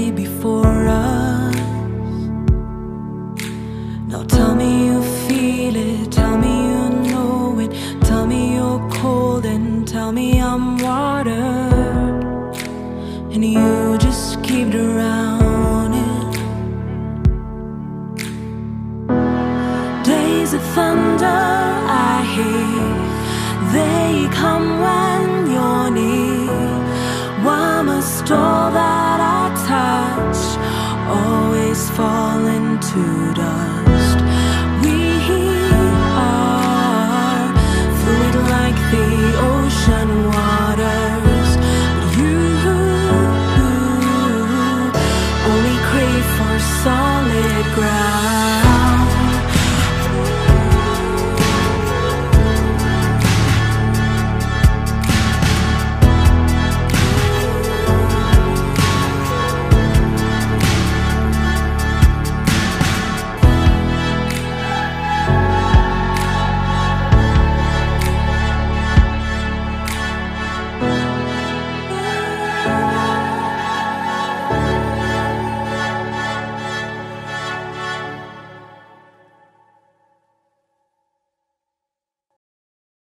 lay before us. Now tell me you feel it, tell me you know it, tell me you're cold and tell me I'm water, and you just keep drowning. Days of thunder I hear, they come when you're near. Why must all that I touch always fall into dust? We are fluid like the ocean waters, but you only crave for solid ground.